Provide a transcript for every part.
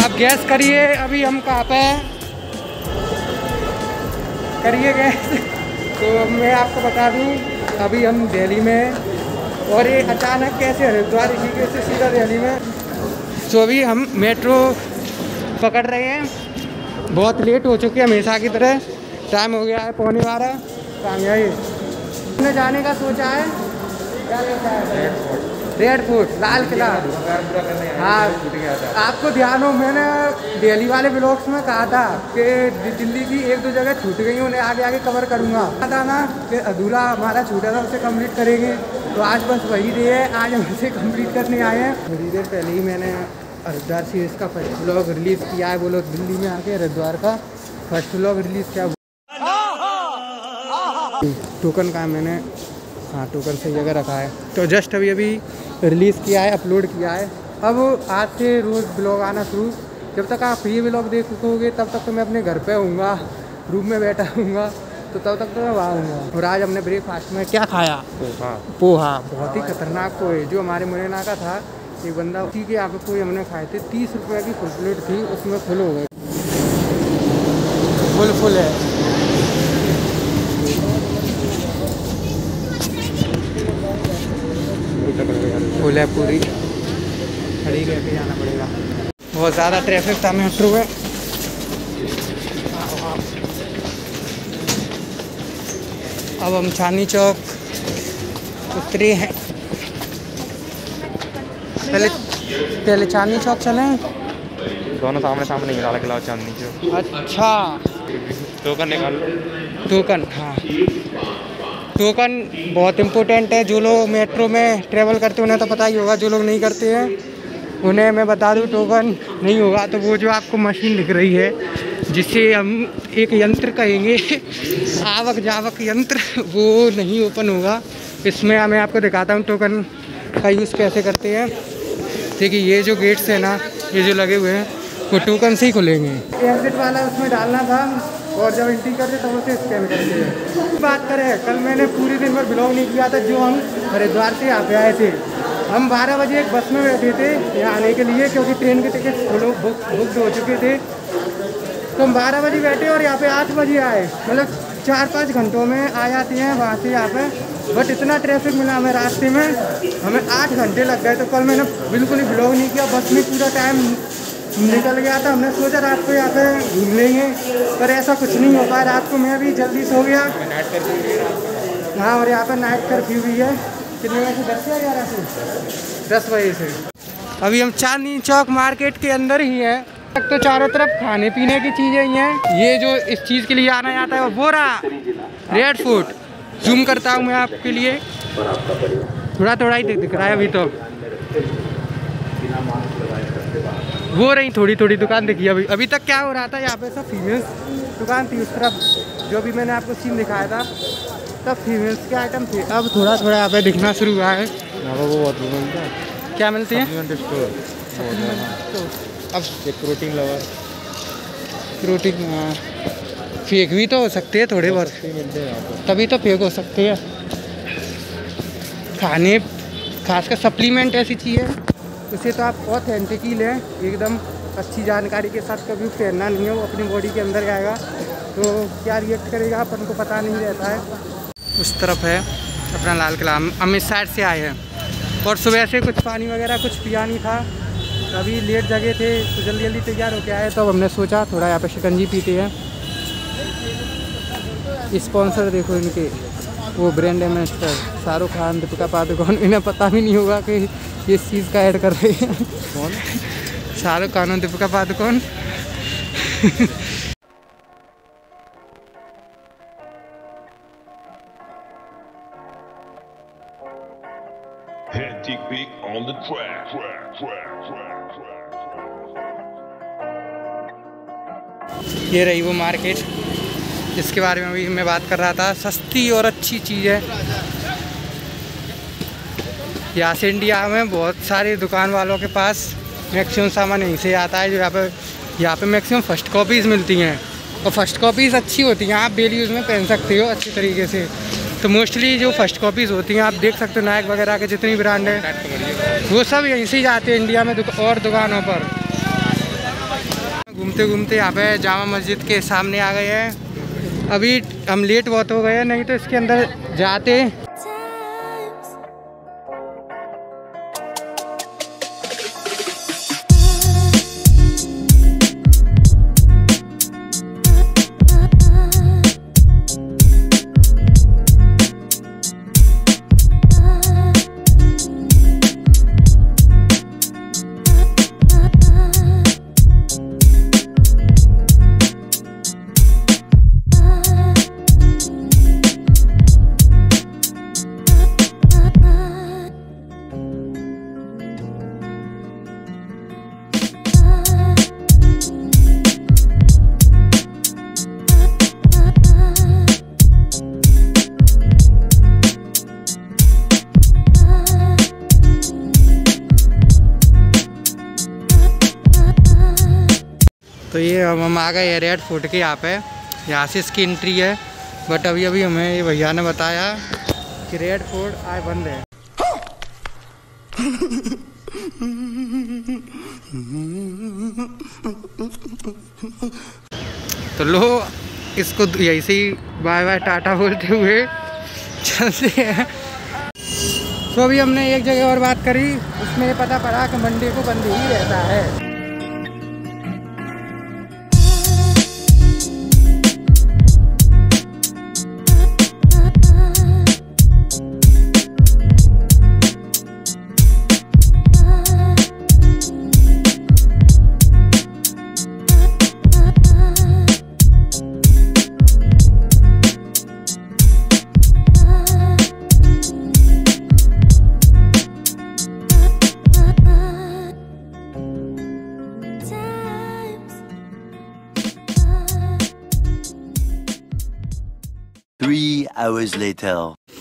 आप गैस करिए अभी हम कहाँ पे हैं, करिए गैस। तो मैं आपको बता दूं अभी हम दिल्ली में, और ये अचानक कैसे हरिद्वार ऋषिकेश से सीधा दिल्ली में। तो अभी हम मेट्रो पकड़ रहे हैं, बहुत लेट हो चुके हैं हमेशा की तरह। टाइम हो गया है 11:15। कहाँ गया ये? हमने जाने का सोचा है, क्या लेता है? रेड फोर्ट, लाल किला। हाँ, आपको ध्यान हो मैंने दिल्ली वाले ब्लॉग्स में कहा था कि दिल्ली की 1-2 जगह छूट गई, उन्हें आगे आगे कवर करूँगा। पता ना कि अधूरा हमारा छूटा था उसे कंप्लीट करेंगे, तो आज बस वही डे है, आज हम इसे कंप्लीट करने आए हैं। थोड़ी देर पहले ही मैंने हरिद्वार सीरीज का फर्स्ट व्लॉग रिलीज़ किया है। वो लोग दिल्ली में आके हरिद्वार का फर्स्ट व्लॉग रिलीज़ किया। टोकन का मैंने, हाँ टोकन सही जगह रखा है। तो जस्ट अभी रिलीज़ किया है, अपलोड किया है। अब आज से रोज़ ब्लॉग आना शुरू। जब तक आप ये ब्लॉग देखोगे तब तक तो मैं अपने घर पे होऊंगा, रूम में बैठा हूँगा, तो तब तक तो मैं वहाँ हूँगा। और आज हमने ब्रेकफास्ट में क्या खाया? पोहा। बहुत ही खतरनाक पोहे, जो हमारे मुरैना का था एक बंदा, उसी के यहाँ पे पोहे हमने खाए थे। 30 रुपये की फुल प्लेट थी, उसमें फुल हो गए, फुल है। फुल है पूरी, खड़ी करके जाना पड़ेगा। बहुत ज़्यादा ट्रैफिक था मेट्रो में। अब हम चांदनी चौक उतरे हैं। पहले चांदनी चौक चलें, दोनों सामने सामने लाल किला और चांदनी चौक। अच्छा, टोकन निकाल लो। टोकन, हाँ टोकन बहुत इम्पोर्टेंट है। जो लोग मेट्रो में ट्रेवल करते हैं उन्हें तो पता ही होगा, जो लोग नहीं करते हैं उन्हें मैं बता दूं टोकन नहीं होगा तो वो जो आपको मशीन दिख रही है, जिसे हम एक यंत्र कहेंगे आवक जावक यंत्र, वो नहीं ओपन होगा। इसमें मैं आपको दिखाता हूँ टोकन का यूज़ कैसे करते हैं। देखिए ये जो गेट्स है ना, ये जो लगे हुए हैं वो टोकन से ही खुलेंगे। एग्जिट वाला उसमें डालना था और जब एंट्री करते तब उसे स्कैन करते हैं। बात करें, कल मैंने पूरे दिन भर ब्लॉग नहीं किया था, जो हम हरिद्वार से यहाँ पे आए थे। हम 12 बजे एक बस में बैठे थे यहाँ आने के लिए, क्योंकि ट्रेन के टिकट बुक हो चुके थे। तो हम 12 बजे बैठे और यहाँ पे 8 बजे आए, मतलब 4-5 घंटों में आ जाते हैं वहाँ से यहाँ पे। बट इतना ट्रैफिक मिला हमें रास्ते में, हमें 8 घंटे लग गए। तो कल मैंने बिल्कुल ही ब्लॉग नहीं किया, बस में पूरा टाइम निकल गया था। हमने सोचा रात को यहाँ पे घूम लेंगे, पर ऐसा कुछ नहीं हो पाया। रात को मैं भी जल्दी सो गया। हाँ, और यहाँ पर नाइट कर्फ्यू भी है। कितने बजे से? 10 या 11 से? 10 बजे से। अभी हम चांदनी चौक मार्केट के अंदर ही हैं। तो चारों तरफ खाने पीने की चीज़ें ही हैं। ये जो इस चीज़ के लिए आना जाता है वो रहा रेड फूड। जूम करता हूँ मैं आपके लिए, थोड़ा ही दिख रहा है अभी। तो वो रही थोड़ी दुकान दिखी। अभी तक क्या हो रहा था, यहाँ पे सब फीमेल्स दुकान थी। उस तरफ जो भी मैंने आपको सीन दिखाया था तब फीमेल्स के आइटम थे। अब थोड़ा यहाँ पे दिखना शुरू हुआ है। वो बहुत मिलता है। क्या मिलती है? अब एक प्रोटीन लवर, प्रोटीन फेक भी तो हो सकते हैं थोड़े बहुत, तभी तो फेक हो सकते हैं। खाने खासकर सप्लीमेंट ऐसी चीज़ है, उसे तो आप ऑथेंटिक ही लें, एकदम अच्छी जानकारी के साथ। कभी पहनना नहीं है, वो अपनी बॉडी के अंदर जाएगा तो क्या रिएक्ट करेगा अपन को पता नहीं रहता है। उस तरफ है अपना लाल किला। हम इस साइड से आए हैं और सुबह से कुछ पानी वगैरह कुछ पिया नहीं था। अभी लेट जगह थे तो जल्दी तैयार होके आए, तो हमने सोचा थोड़ा यहाँ पे शिकंजी पीते हैं। स्पॉन्सर देखो इनके, वो ब्रांड एम्बेसडर शाहरुख खान, दीपिका पादुकोण। इन्हें पता भी नहीं होगा कि ये इस चीज़ का ऐड कर रहे हैं। कौन? शाहरुख खान और दीपिका पादुकोण। ये रही वो मार्केट जिसके बारे में अभी मैं बात कर रहा था। सस्ती और अच्छी चीज़ है। यहाँ से इंडिया में बहुत सारे दुकान वालों के पास मैक्सिमम सामान यहीं से आता है। जो यहाँ पे मैक्सिमम फ़र्स्ट कॉपीज़ मिलती हैं, और फर्स्ट कॉपीज़ अच्छी होती हैं, आप डेली यूज़ में पहन सकते हो अच्छी तरीके से। तो मोस्टली जो फर्स्ट कॉपीज़ होती हैं आप देख सकते हो, नाइक वगैरह के जितनी ब्रांड है वो सब यहीं से ही जाते हैं इंडिया में और दुकानों पर। घूमते घूमते यहाँ पे जामा मस्जिद के सामने आ गए हैं। अभी हम लेट बहुत हो गए हैं, नहीं तो इसके अंदर जाते। तो ये हम आ गए रेड फोर्ट के यहाँ पे, यहाँ से इसकी एंट्री है। बट अभी अभी हमें ये भैया ने बताया कि रेड फोर्ट आज बंद है। तो लो इसको यही से ही बाय बाय टाटा बोलते हुए चलते हैं। तो अभी हमने एक जगह और बात करी, उसमें ये पता पड़ा कि मंडे को बंद ही रहता है। Three hours later.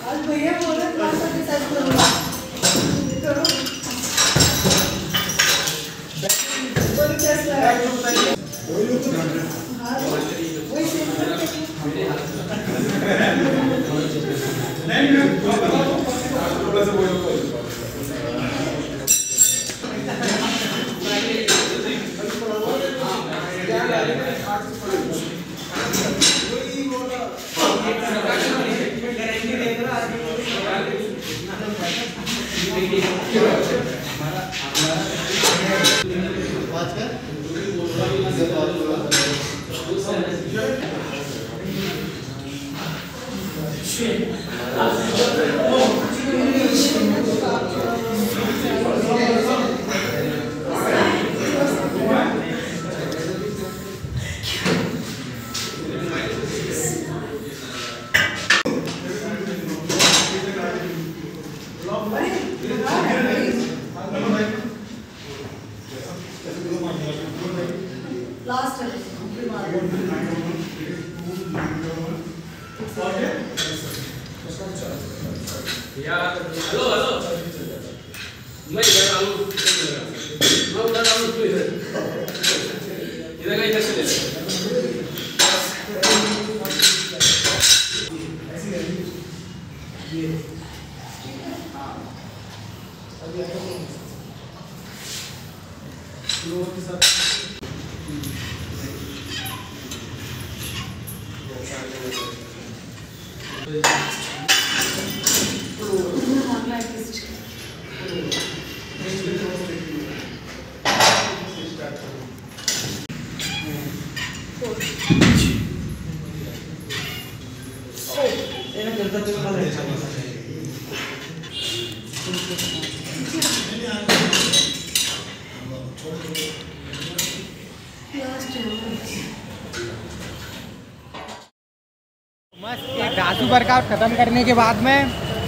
Raju workout खत्म करने के बाद में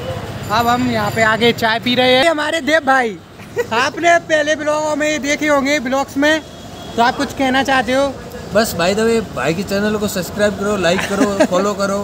अब हम यहाँ पे आगे चाय पी रहे हैं। हमारे देव भाई, आपने पहले ब्लॉगों में देखे होंगे, ब्लॉग्स में, तो आप कुछ कहना चाहते हो? बस भाई दवे भाई के चैनल को सब्सक्राइब करो, लाइक करो, फॉलो करो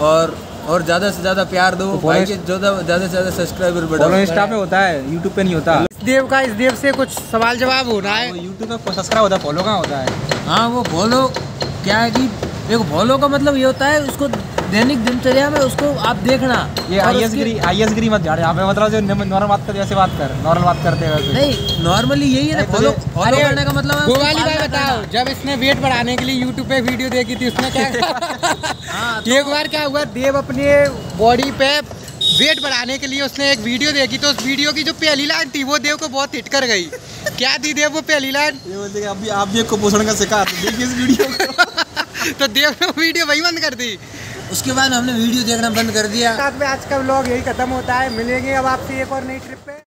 और ज़्यादा से ज़्यादा प्यार दो। भाई के ज़्यादा से ज़्यादा सब्सक्राइबर बढ़ाओ। इंस्टा पे होता है, यूट्यूब पे नहीं होता। इस देव से कुछ सवाल जवाब होना है। यूट्यूब पे सब्सक्राइब होता है, फॉलो कहाँ होता है? हाँ वो फॉलो क्या है कि देखो, फॉलो का मतलब ये होता है उसको दैनिक दिनचर्या में उसको आप देखना। ये आईएस गिरी मत झाड़ यहाँ पे, मतलब जो नॉर्मल बात कर, वैसे बात कर, नॉर्मल बात करते हैं वैसे नहीं, नॉर्मली यही है ना, फॉलो करने का मतलब है। वो वाली बात बताओ, जब इसने वेट बढ़ाने के लिए यूट्यूब पे वीडियो देखी थी, उसमें क्या एक बार क्या हुआ, देव अपने बॉडी पे वेट बढ़ाने के लिए उसने एक वीडियो देखी, तो उस वीडियो की जो पहली लाइन थी वो देव को बहुत हिट कर गई। क्या थी देव वो पहली लाइन? ये बोलते कि अभी आप भी एक कुपोषण का शिकार, देखिए इस वीडियो को। तो देव ने वीडियो वही बंद कर दी। उसके बाद हमने वीडियो देखना बंद कर दिया। साथ में आज का व्लॉग यही खत्म होता है, मिलेंगे अब आपसे एक और नई ट्रिप पे।